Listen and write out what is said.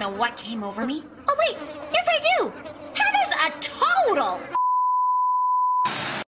know what came over me. Oh wait, yes I do. Heather's a total